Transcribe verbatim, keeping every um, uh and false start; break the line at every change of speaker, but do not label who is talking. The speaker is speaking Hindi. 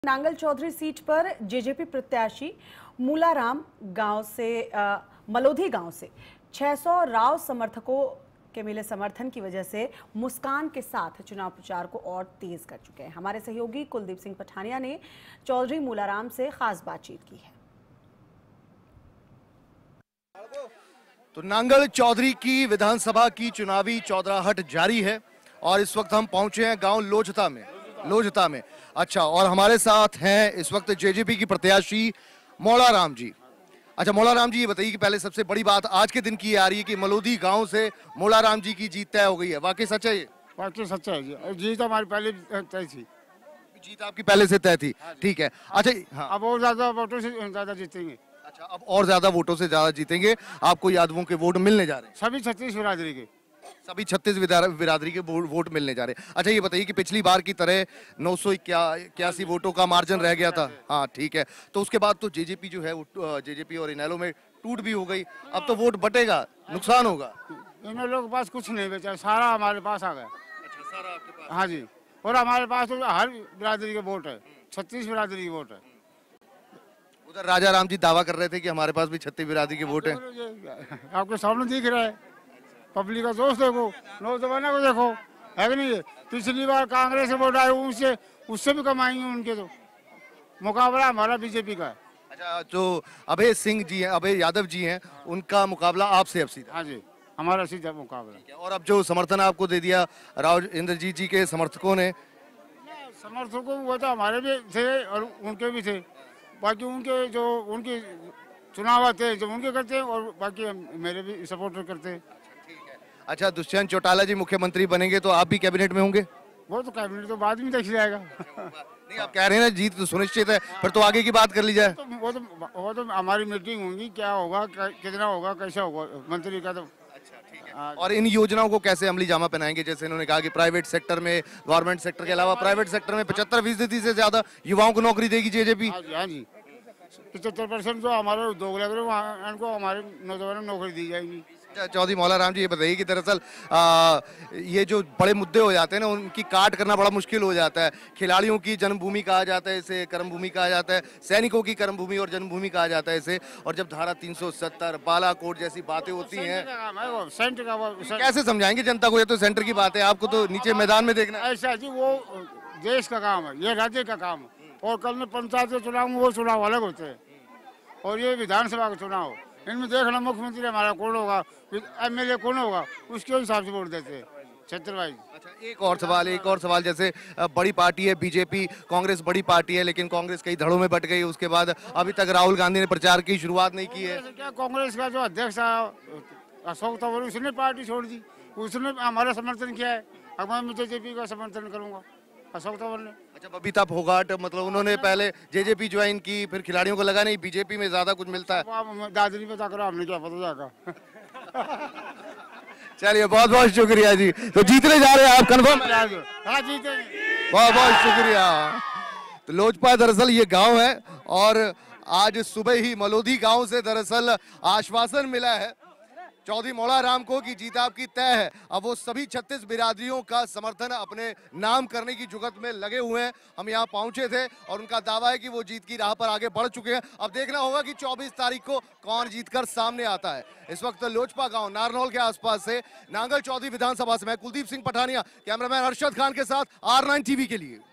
नांगल चौधरी सीट पर जेजेपी प्रत्याशी मूलाराम गांव से आ, मलोधी गांव से छह सौ राव समर्थकों के मिले समर्थन की वजह से मुस्कान के साथ चुनाव प्रचार को और तेज कर चुके हैं। हमारे सहयोगी कुलदीप सिंह पठानिया ने चौधरी मूलाराम से खास बातचीत की है।
तो नांगल चौधरी की विधानसभा की चुनावी चौधराहट जारी है और इस वक्त हम पहुंचे हैं गांव लोजता में लोजता में अच्छा, और हमारे साथ हैं इस वक्त जेजेपी की प्रत्याशी मौलाराम जी। अच्छा मौलाराम जी, ये बताइए कि पहले सबसे बड़ी बात आज के दिन की आ रही है कि मलोधी गांव से मौलाराम जी की जीत तय हो गई है, वाकई सच है ये?
वाकई सच्चा है जी, जीत हमारी पहले तय थी।
जीत आपकी पहले से तय थी, ठीक है। अच्छा हाँ।
अब और ज्यादा वोटों से ज्यादा जीतेंगे।
अच्छा, अब और ज्यादा वोटों से ज्यादा जीतेंगे, आपको यादवों के वोट मिलने जा रहे हैं?
सभी छत्तीस बिरादरी के
सभी छत्तीस बिरादरी के वोट मिलने जा रहे हैं। अच्छा ये बताइए कि पिछली बार की तरह नौ सौ इक्यासी वोटों का मार्जिन रह गया था, हाँ ठीक है, तो उसके बाद तो जेजेपी जो है जेजेपी और इनेलो में टूट भी हो गई, अब तो वोट बटेगा, नुकसान होगा।
इन लोगों के पास कुछ नहीं बचा, सारा हमारे पास आ गया।
अच्छा, सारा आपके पास? हाँ
जी, और हमारे पास तो हर बिरादरी के वोट है, छत्तीस बिरादरी के वोट है।
उधर राजा राम जी दावा कर रहे थे कि हमारे पास भी छत्तीस बिरादरी के वोट है।
आपके सामने दिख रहा है, पब्लिक का दोस्त देखो, नौजवानों को देखो, है कि नहीं? पिछली बार कांग्रेस से वोट आए उनसे उससे भी कम आएंगे उनके, तो मुकाबला हमारा बीजेपी का है।
अच्छा, जो अभय सिंह जी हैं, अभय यादव जी हैं, उनका मुकाबला आपसे अब सीधा?
हाँ जी, हमारा सीधा मुकाबला।
और अब जो समर्थन आपको दे दिया राव इंद्रजीत जी के समर्थकों ने?
समर्थकों वो तो हमारे भी थे और उनके भी थे, बाकी उनके जो उनके चुनाव आते हैं जो उनके करते हैं और बाकी मेरे भी सपोर्टर करते हैं।
अच्छा, दुष्यंत चौटाला जी मुख्यमंत्री बनेंगे तो आप भी कैबिनेट में होंगे?
वो तो कैबिनेट तो बाद में देख जाएगा।
नहीं, आप कह रहे हैं ना जीत तो सुनिश्चित है, फिर तो आगे की बात कर ली जाए।
तो वो तो वो तो हमारी मीटिंग होगी, क्या होगा, कितना होगा, कैसा होगा मंत्री का तो।
अच्छा ठीक है। और इन योजनाओं को कैसे अमली जामा पहनाएंगे? जैसे इन्होंने कहा कि प्राइवेट सेक्टर में, गवर्नमेंट सेक्टर के अलावा प्राइवेट सेक्टर में पचहत्तर फीसदी से ज्यादा युवाओं को नौकरी देगी जेजेपी।
हाँ जी, पचहत्तर परसेंट जो हमारे उद्योग लग रहे हैं उनको हमारे नौजवानों को नौकरी दी जाएगी।
चौधरी मौलाराम जी, ये बताइए कि दरअसल ये जो बड़े मुद्दे हो जाते हैं ना, उनकी काट करना बड़ा मुश्किल हो जाता है। खिलाड़ियों की जन्मभूमि कहा जाता है इसे, कर्मभूमि कहा जाता है, सैनिकों की कर्मभूमि और जन्मभूमि कहा जाता है इसे, और जब धारा तीन सौ सत्तर बालाकोट जैसी बातें होती हैं, कैसे समझाएंगे जनता को? ये तो सेंटर की बात है, आपको तो नीचे मैदान में देखना है।
ऐसा जी, वो देश का काम है, ये राज्य का काम है, और कल में पंचायत के चुनाव में वो चुनाव अलग होते हैं और ये विधानसभा का चुनाव, इनमें देखना मुख्यमंत्री हमारा कौन होगा, एमएलए कौन होगा, उसके हिसाब से वोट देते हैं छत्रवाई।
अच्छा, एक और सवाल एक और सवाल जैसे बड़ी पार्टी है बीजेपी, कांग्रेस बड़ी पार्टी है, लेकिन कांग्रेस कई धड़ों में बट गई, उसके बाद अभी तक राहुल गांधी ने प्रचार की शुरुआत नहीं की है।
क्या कांग्रेस का जो अध्यक्ष अशोक तंवर, उसने पार्टी छोड़ दी, उसने हमारा समर्थन किया है, अब मैं जेजेपी का समर्थन करूंगा अशोक तंवर ने।
अच्छा, बबीता फोगाट, मतलब उन्होंने पहले जेजेपी ज्वाइन की, फिर खिलाड़ियों को लगा नहीं बीजेपी में ज्यादा कुछ मिलता है।
दादरी पता करो, हमने क्या पता जाएगा।
चलिए बहुत बहुत शुक्रिया जी, तो जीतने जा रहे हैं आप कंफर्म?
हाँ जीतेंगे,
बहुत बहुत शुक्रिया। तो लोजपा दरअसल ये गांव है और आज सुबह ही मलोधी गांव से दरअसल आश्वासन मिला है चौधरी मौलाराम को कि जीत आपकी तय है। अब वो सभी छत्तीस बिरादरियों का समर्थन अपने नाम करने की जुगत में लगे हुए हैं। हम यहाँ पहुंचे थे और उनका दावा है कि वो जीत की राह पर आगे बढ़ चुके हैं। अब देखना होगा कि चौबीस तारीख को कौन जीतकर सामने आता है। इस वक्त लोजपा गांव नारनौल के आसपास से नांगल चौधरी विधानसभा से मैं कुलदीप सिंह पठानिया, कैमरामैन अरशद खान के साथ आर नाइन टीवी के लिए।